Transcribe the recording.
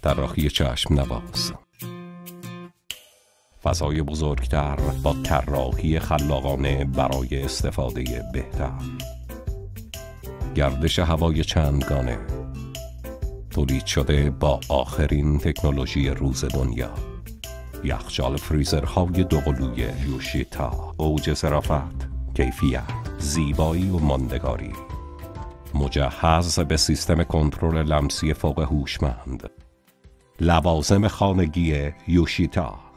طراحی چشم نواز، فضای بزرگتر با طراحی خلاقانه برای استفاده بهتر، گردش هوای چندگانه تولید شده با آخرین تکنولوژی روز دنیا، یخچال فریزرهای دوقلوی یوشیتا، اوج ظرافت، کیفیت، زیبایی و ماندگاری، مجهز به سیستم کنترل لمسی فوق هوشمند، لوازم خانگی یوشیتا.